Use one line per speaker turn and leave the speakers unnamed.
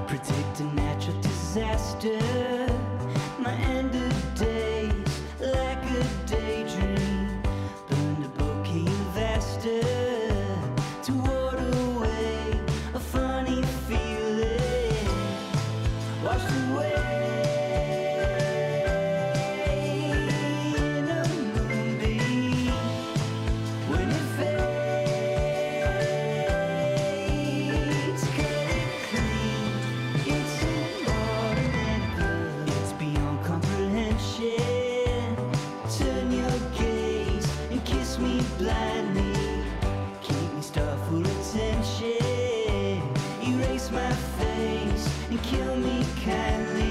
Predict a natural disaster. My end of days like a daydream. Burned a bouquet of aster to ward away a funny feeling. Washed away in a moonbeam. When it fades, cut it clean. It's inaudible, it's beyond comprehension. Turn your gaze and kiss me blindly. Keep me star full attention. Erase my face and kill me kindly.